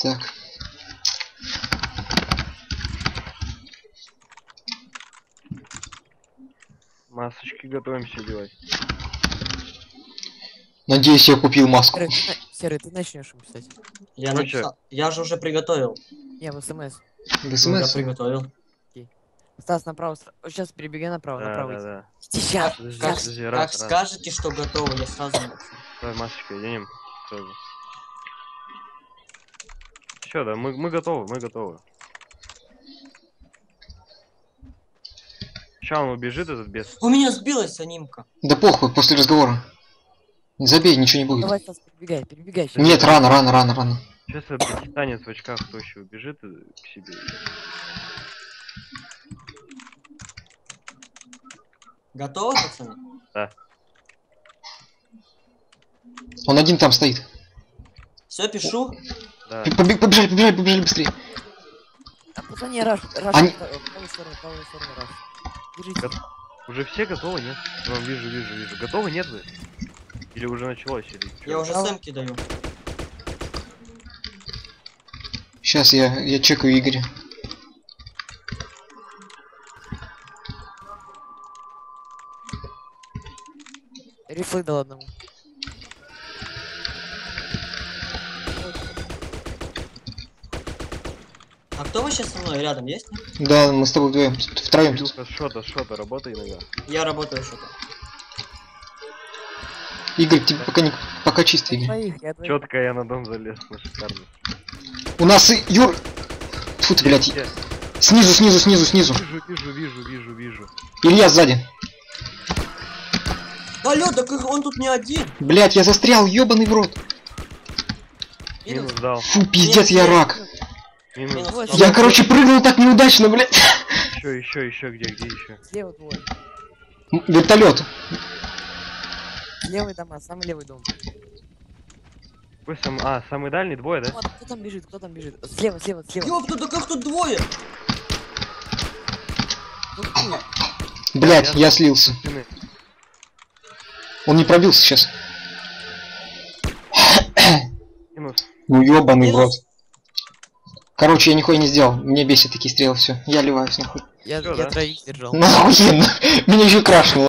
Так. Масочки готовимся делать. Надеюсь, я купил маску. Серый, ты начнешь писать. Я Короче. написал. Я же уже приготовил. Не, в СМС. В Ну, я СМС? приготовил. Стас, направо. Сейчас перебегай направо, Да, направо. да, иди. да. Сейчас. Подожди, Как, подожди, как раз. скажете, что готово, я сразу напишу. Давай масочкой оденем сразу. Все, да, мы готовы, мы готовы. Сейчас он убежит, этот бес. У меня сбилась анимка. Да похуй, после разговора. Забей, ничего не будет. Давай, Стас, перебегай, перебегай. щас. Нет, рано. Сейчас этот китанец в очках тощий убежит к себе. Готово, пацаны? Да. Он один там стоит. Все, пишу. Да. Побежали быстрее. А пацаны, раш, Они- правую сторону, раш. Держите. Уже все готовы, нет? Ну, вижу. Готовы, нет вы? Или уже началось? Или чё? Я уже сэмки даю. Сейчас я чекаю Игоря. Рифлы дал одному. А кто вы сейчас со мной рядом есть? Нет? Да, мы с тобой втроем тут. Илюха, шота, работай иногда. Я работаю что-то. Игорь, тебе пока чисто, Игорь. Твоих, я твоих. Четко я на дом залез, на шикарно. У нас и Юр... Тьфу ты, блядь. Где? Снизу. Вижу. Илья сзади. Алло, так он тут не один. Блядь, я застрял, ёбаный в рот. Минус дал. Фу, пиздец, я рак. Минус. Минус. Я, короче, прыгнул так неудачно, блядь. Еще, где еще? Слева двое. Вертолет. Левый дома, самый левый дом. Вы самый дальний, двое, да? Вот, кто там бежит? Слева. Ёпта, да как тут двое? Ну, хуй. Блядь, я слился. Стены. Он не пробился сейчас. Минус. Ну ёбаный в рот. Минус. Короче, я нихуя не сделал. Меня бесит такие стрелы, все. Я ливаюсь нахуй. Я Всё, да? троих держал. Нахуй, меня еще крашнуло.